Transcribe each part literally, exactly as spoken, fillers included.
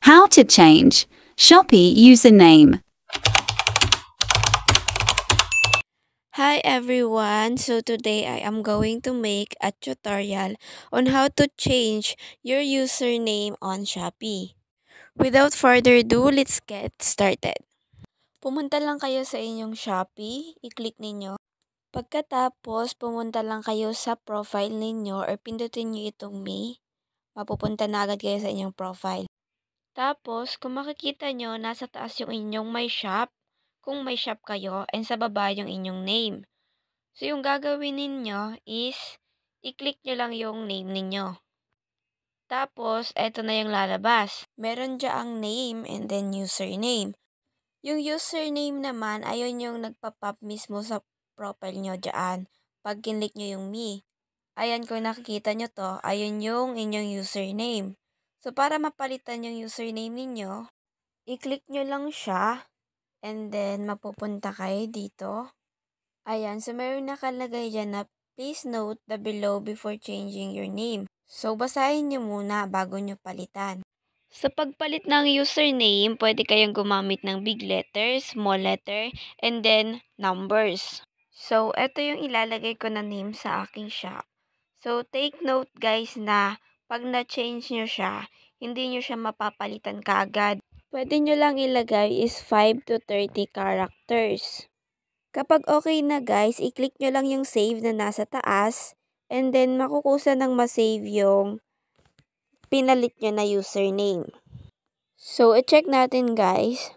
How to change Shopee username. Hi everyone, so today I am going to make a tutorial on how to change your username on Shopee. Without further ado, let's get started. Pumunta lang kayo sa inyong Shopee, i-click ninyo. Pagkatapos, pumunta lang kayo sa profile ninyo or pindutin nyo itong me. Mapupunta na agad kayo sa inyong profile. Tapos, kung makikita nyo, nasa taas yung inyong my shop, kung may shop kayo, and sa baba yung inyong name. So, yung gagawin ninyo is, i-click nyo lang yung name ninyo. Tapos, eto na yung lalabas. Meron dyang name and then username. Yung username naman, ayun yung nagpa-pop mismo sa profile nyo dyan. Pag kinlik nyo yung me. Ayan, kung nakikita nyo to, ayun yung inyong username. So, para mapalitan yung username ninyo, i-click nyo lang siya. And then, mapupunta kayo dito. Ayan, so meron nakalagay dyan na please note the below before changing your name. So, basahin nyo muna bago nyo palitan. Sa pagpalit ng username, pwede kayong gumamit ng big letter, small letter, and then numbers. So, eto yung ilalagay ko na name sa aking shop. So, take note guys na pag na-change nyo siya, hindi nyo siya mapapalitan kaagad. Pwede nyo lang ilagay is five to thirty characters. Kapag okay na guys, i-click nyo lang yung save na nasa taas and then makukusa ng masave yung pinalit nyo na username. So, i-check natin guys.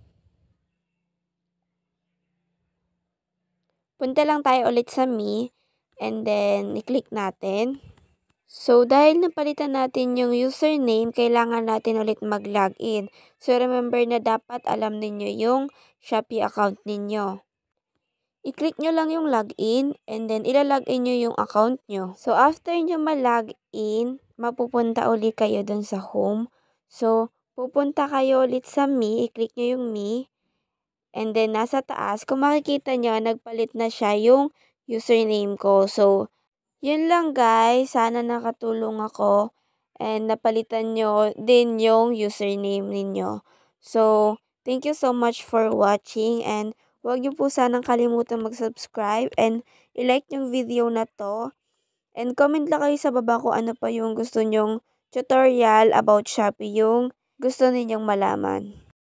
Punta lang tayo ulit sa me and then i-click natin. So, dahil napalitan natin yung username, kailangan natin ulit mag-login. So, remember na dapat alam ninyo yung Shopee account ninyo. I-click nyo lang yung login and then ilalogin nyo yung account nyo. So, after nyo ma-login, mapupunta ulit kayo dun sa home. So, pupunta kayo ulit sa me, i-click nyo yung me. And then, nasa taas, kung makikita nyo, nagpalit na siya yung username ko. So, yun lang guys. Sana nakatulong ako and napalitan nyo din yung username ninyo. So, thank you so much for watching and huwag nyo po sanang kalimutan mag-subscribe and i-like yung video na to. And comment lang kayo sa baba kung ano pa yung gusto nyong tutorial about Shopee yung gusto ninyong malaman.